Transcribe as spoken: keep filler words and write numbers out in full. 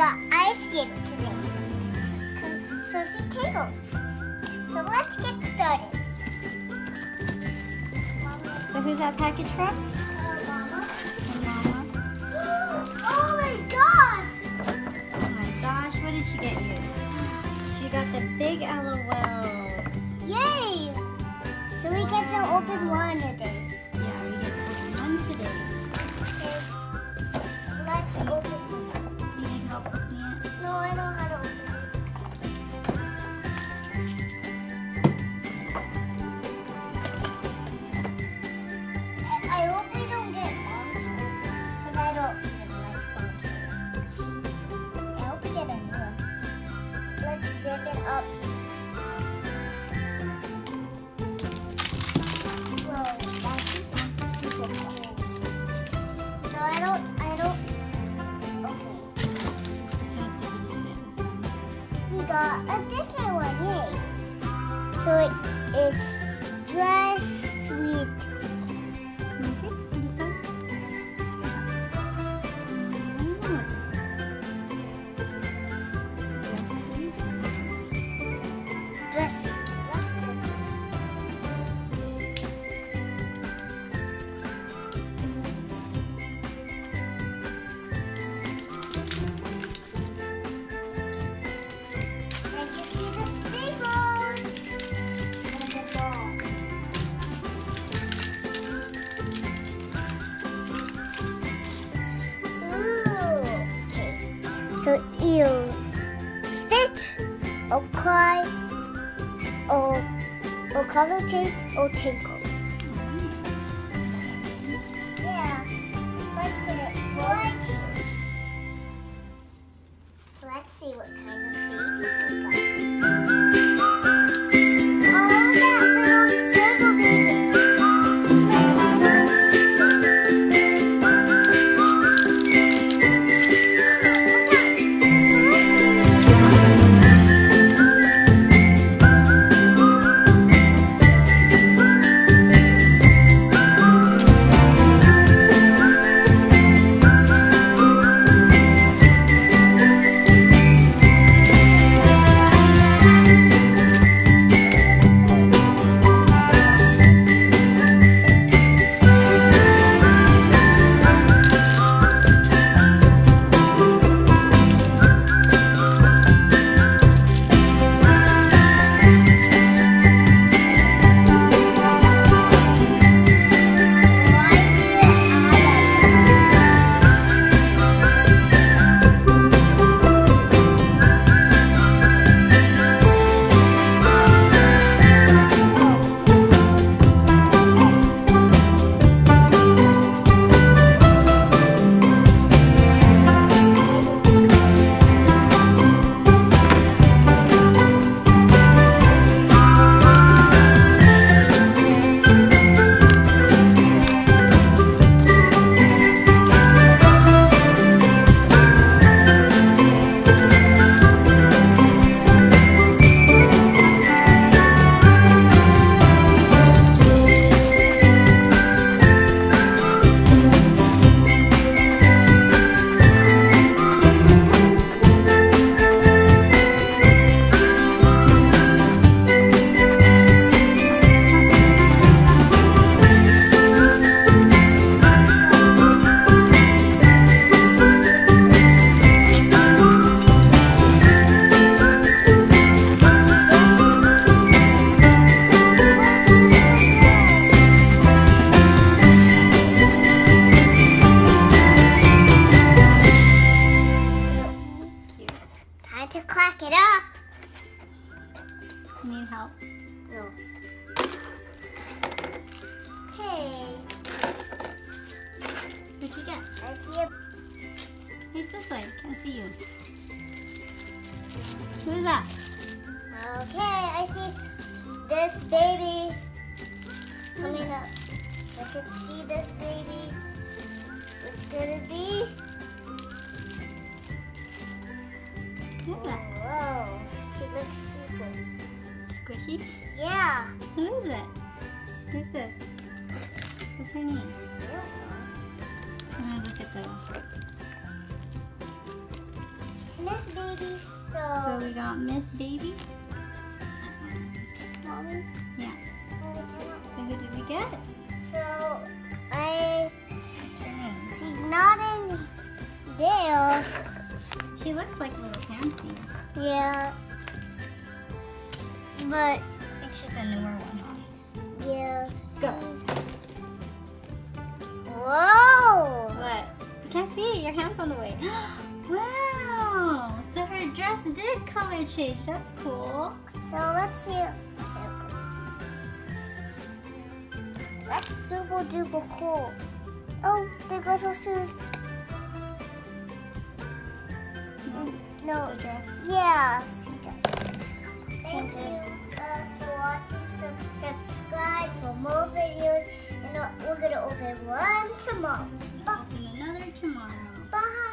got ice skating today. So she tickles. So let's get started. So who's that package from? Hello, Mama. From Mama. Oh my gosh! Oh my gosh, what did she get you? She got the big L O Ls. Yay! So we get to open one a day. Yeah, we get to open one today. Okay. Let's open it. You need help opening it? No, I don't know how to open it. I hope we don't get monsters, because I don't even like monsters. I hope we get a new one. Let's zip it up. Whoa, that's super cool. So I don't, I don't, okay. Let's see if we can get this one. We got a different one, yay. So it, it's dress sweet. Can you see? What is that? Oh. Dress sweet. So you spit, or cry, or or color change, or tinkle. Yeah, let's put it right. Let's see what kind of baby we got. Oh, that little circle baby. To crack it up. Need help? No. Okay. What'd you get? I see a. Face this way. Can't see you. Who is that? Okay, I see this baby coming up. I can see this baby. It's gonna be. Who is that? Whoa, she looks super. Squishy? Yeah. Who is it? Who's this? What's her name? I don't know. I'm gonna look at the. Miss Baby, so... So we got Miss Baby. Mommy? Yeah. I cannot... So who did we get? So, I... What's her name? She's not in there. She looks like Lil Fancy. Yeah. But, I think she's a newer one. yeah, Go. she's... Whoa! What? I can't see it. Your hand's on the way. Wow! So her dress did color change. That's cool. So, let's see. That's super duper cool. Oh, there goes her shoes. Mm, No, The dress. yeah, she does. Thank you uh, for watching. So subscribe for more videos, and uh, we're gonna open one tomorrow. Bye. Open another tomorrow. Bye.